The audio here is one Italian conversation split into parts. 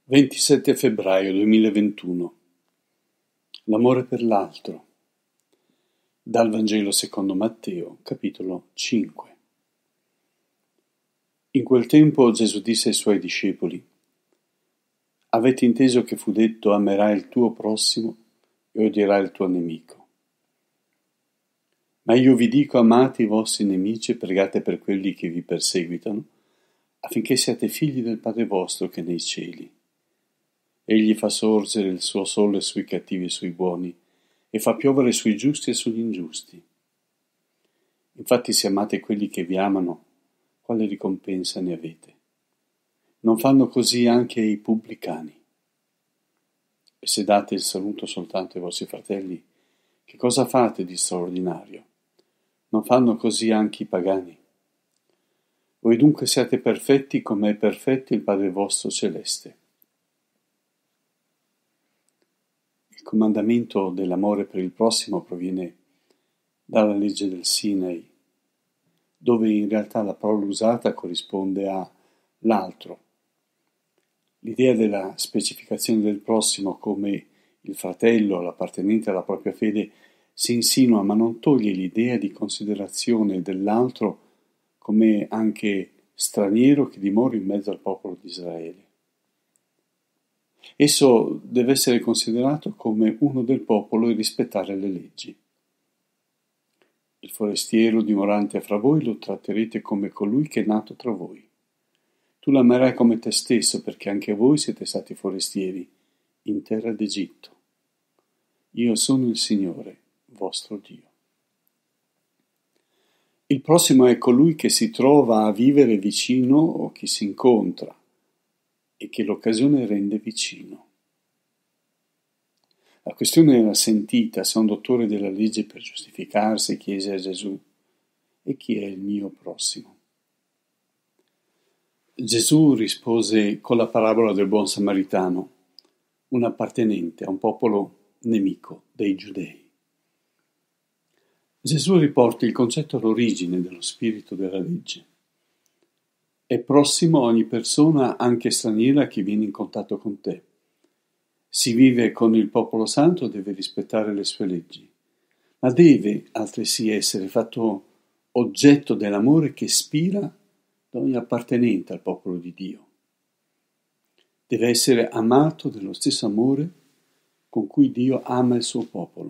27 febbraio 2021. L'amore per l'altro. Dal Vangelo secondo Matteo, capitolo 5. In quel tempo Gesù disse ai suoi discepoli: Avete inteso che fu detto: amerai il tuo prossimo e odierai il tuo nemico. Ma io vi dico: amate i vostri nemici e pregate per quelli che vi perseguitano, affinché siate figli del Padre vostro che è nei cieli. Egli fa sorgere il suo sole sui cattivi e sui buoni, e fa piovere sui giusti e sugli ingiusti. Infatti, se amate quelli che vi amano, quale ricompensa ne avete? Non fanno così anche i pubblicani? E se date il saluto soltanto ai vostri fratelli, che cosa fate di straordinario? Non fanno così anche i pagani? Voi dunque siate perfetti come è perfetto il Padre vostro celeste. Il comandamento dell'amore per il prossimo proviene dalla legge del Sinai, dove in realtà la parola usata corrisponde a l'altro. L'idea della specificazione del prossimo come il fratello, l'appartenente alla propria fede, si insinua ma non toglie l'idea di considerazione dell'altro come anche straniero che dimora in mezzo al popolo di Israele. Esso deve essere considerato come uno del popolo e rispettare le leggi. Il forestiero dimorante fra voi lo tratterete come colui che è nato tra voi. Tu l'amerai come te stesso, perché anche voi siete stati forestieri in terra d'Egitto. Io sono il Signore, vostro Dio. Il prossimo è colui che si trova a vivere vicino o chi si incontra e che l'occasione rende vicino. La questione era sentita se un dottore della legge per giustificarsi chiese a Gesù: e chi è il mio prossimo? Gesù rispose con la parabola del buon samaritano, un appartenente a un popolo nemico dei giudei. Gesù riporta il concetto all'origine dello spirito della legge. È prossimo a ogni persona, anche straniera, che viene in contatto con te. Si vive con il popolo santo, deve rispettare le sue leggi, ma deve altresì essere fatto oggetto dell'amore che ispira da ogni appartenente al popolo di Dio. Deve essere amato dello stesso amore con cui Dio ama il suo popolo.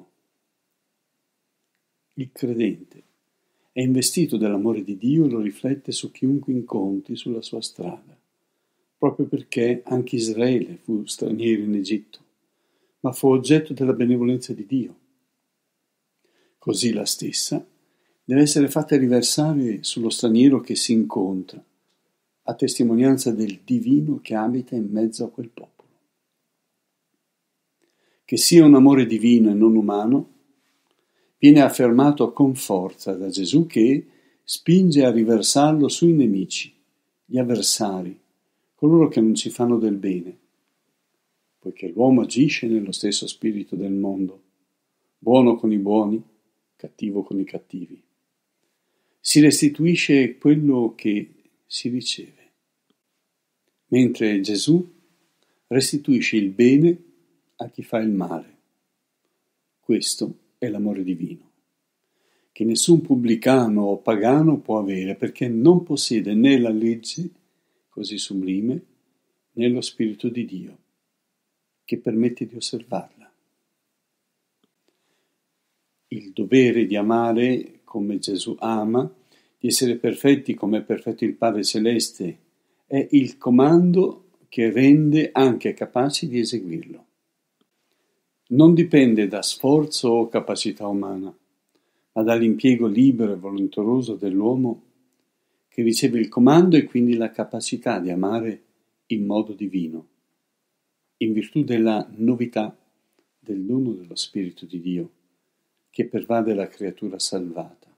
Il credente è investito dell'amore di Dio e lo riflette su chiunque incontri sulla sua strada, proprio perché anche Israele fu straniero in Egitto, ma fu oggetto della benevolenza di Dio. Così la stessa deve essere fatta riversare sullo straniero che si incontra, a testimonianza del divino che abita in mezzo a quel popolo. Che sia un amore divino e non umano viene affermato con forza da Gesù, che spinge a riversarlo sui nemici, gli avversari, coloro che non ci fanno del bene, poiché l'uomo agisce nello stesso spirito del mondo, buono con i buoni, cattivo con i cattivi. Si restituisce quello che si riceve, mentre Gesù restituisce il bene a chi fa il male. Questo è l'amore divino, che nessun pubblicano o pagano può avere, perché non possiede né la legge così sublime né lo Spirito di Dio, che permette di osservarla. Il dovere di amare come Gesù ama, di essere perfetti come è perfetto il Padre Celeste, è il comando che rende anche capaci di eseguirlo. Non dipende da sforzo o capacità umana, ma dall'impiego libero e volonteroso dell'uomo che riceve il comando e quindi la capacità di amare in modo divino, in virtù della novità del dono dello Spirito di Dio che pervade la creatura salvata.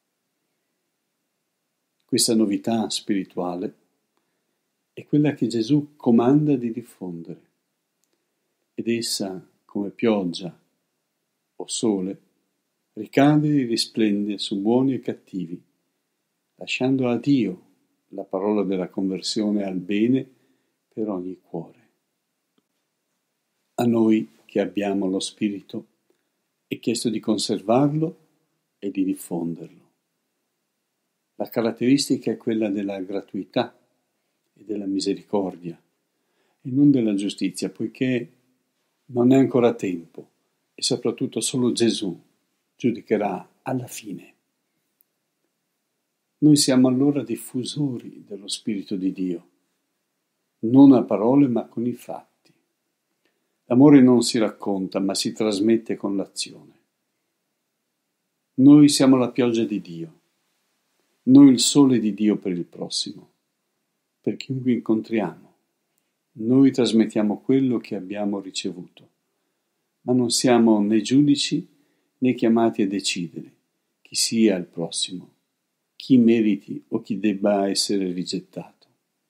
Questa novità spirituale è quella che Gesù comanda di diffondere, ed essa, come pioggia o sole, ricade e risplende su buoni e cattivi, lasciando a Dio la parola della conversione al bene per ogni cuore. A noi che abbiamo lo Spirito è chiesto di conservarlo e di diffonderlo. La caratteristica è quella della gratuità e della misericordia e non della giustizia, poiché non è ancora tempo e soprattutto solo Gesù giudicherà alla fine. Noi siamo allora diffusori dello Spirito di Dio, non a parole ma con i fatti. L'amore non si racconta ma si trasmette con l'azione. Noi siamo la pioggia di Dio, noi il sole di Dio per il prossimo, per chiunque incontriamo. Noi trasmettiamo quello che abbiamo ricevuto, ma non siamo né giudici né chiamati a decidere chi sia il prossimo, chi meriti o chi debba essere rigettato.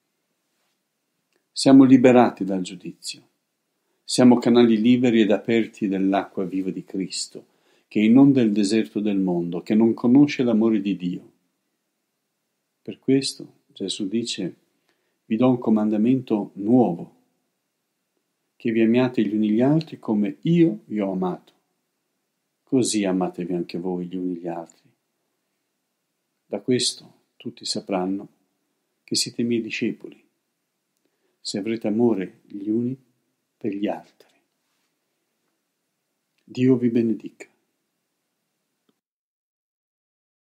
Siamo liberati dal giudizio, siamo canali liberi ed aperti dell'acqua viva di Cristo, che inonda il deserto del mondo, che non conosce l'amore di Dio. Per questo Gesù dice: vi do un comandamento nuovo, che vi amiate gli uni gli altri come io vi ho amato. Così amatevi anche voi gli uni gli altri. Da questo tutti sapranno che siete miei discepoli, se avrete amore gli uni per gli altri. Dio vi benedica.